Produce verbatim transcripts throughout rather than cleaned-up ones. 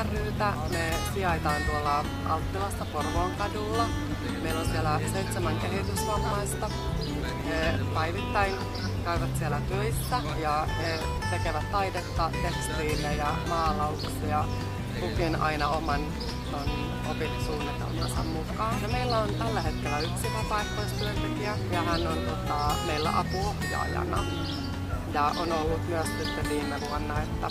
ry:tä. Me sijaitaan tuolla Alttilassa Porvoon kadulla. Meillä on siellä seitsemän kehitysvammaista. He päivittäin käyvät siellä töissä ja he tekevät taidetta, tekstiilejä, maalauksia, kukin aina oman opintosuunnitelmansa mukaan. Ja meillä on tällä hetkellä yksi vapaaehtoistyöntekijä ja hän on tota, meillä apuohjaajana. Ja on ollut myös sitten viime vuonna, että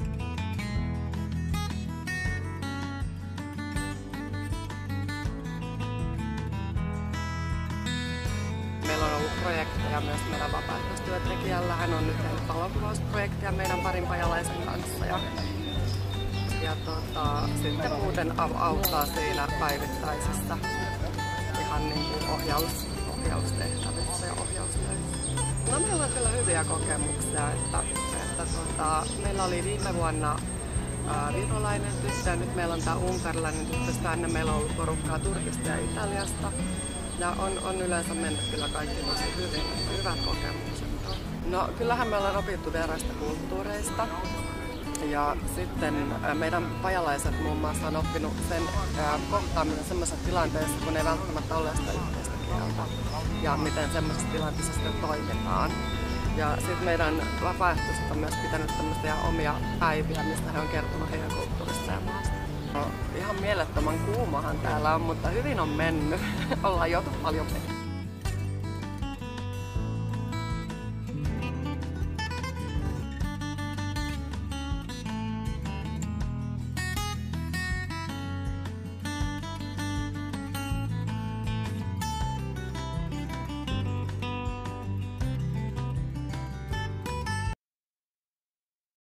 meillä on ollut projekteja myös meidän vapaaehtoistyöntekijällä. Hän on nyt tehnyt valokuvausprojektia meidän parin pajalaisen kanssa. Ja, ja tota, sitten muuten auttaa siinä päivittäisissä ihan niin kuin ohjaus, ohjaustehtävissä ja ohjaustöissä. No, meillä on kyllä hyviä kokemuksia, että, että tota, meillä oli viime vuonna ää, virolainen tyttö ja nyt meillä on tämä unkarilainen tyttö. Tänne meillä on ollut porukkaa Turkista ja Italiasta ja on, on yleensä mennyt kyllä kaikki tosi hyvin, hyvät kokemukset. No, kyllähän me ollaan opittu vieraista kulttuureista ja sitten ää, meidän pajalaiset muun muassa on oppinut sen ää, kohtaamisen sellaisessa tilanteessa, kun ei välttämättä ole sitä yhteistä kieltä ja miten semmoisessa tilanteessa sitten toimitaan. Ja sitten meidän vapaaehtoiset on myös pitänyt tämmöisiä omia päiviä, mistä he on kertonut heidän kulttuurista ja maasta. No, ihan mielettömän kuumahan täällä on, mutta hyvin on mennyt. Ollaan joutu paljon